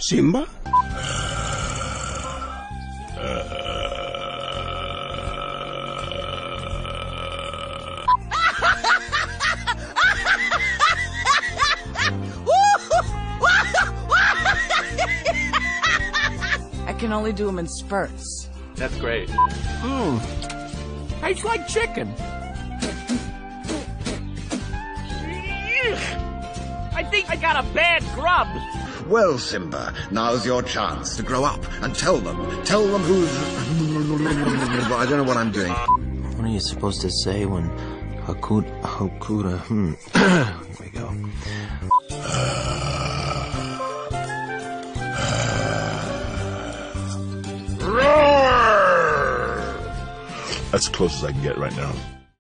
Simba? I can only do them in spurts. That's great. Tastes like chicken. I think I got a bad grub. Well, Simba, now's your chance to grow up and tell them who's... I don't know what I'm doing. What are you supposed to say when Hakuda, Here we go. That's as close as I can get right now.